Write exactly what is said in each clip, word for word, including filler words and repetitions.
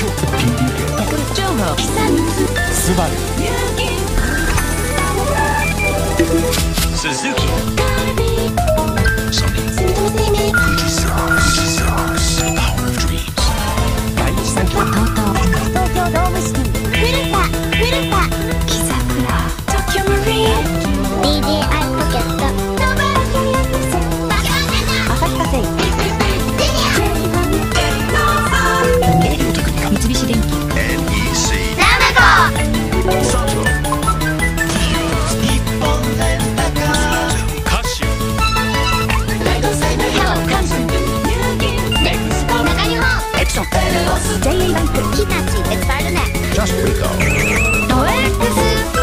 ピーティー 系情報スバルスズキソニー富士山富士山 Power of Dreams 第一三共東京ドームシティ古田古田木桜東京マリン ディージェーアイ ポケット旭化成三菱電機エヌイーシーナムコサト日本レンタカーカシオハローカンズネクスコ中日本エクソン ジェイエー バンク日立エクパールネ Just Rico ド X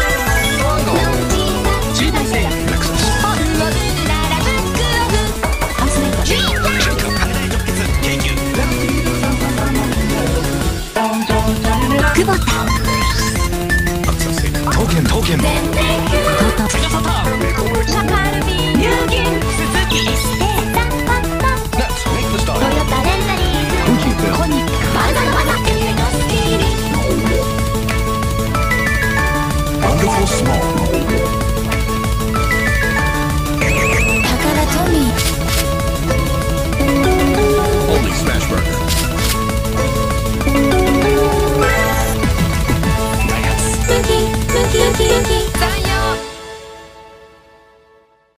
中大製薬ホルモブルならブックオフハウスメイト Jacob 羽田直結京急久保田アクセス刀剣刀剣電電トトシャカルビニューギン鈴木エステータンパンパン Let's make the ト start ヨタレンタリーズコニックバザの技映画スピリット Wonderful Small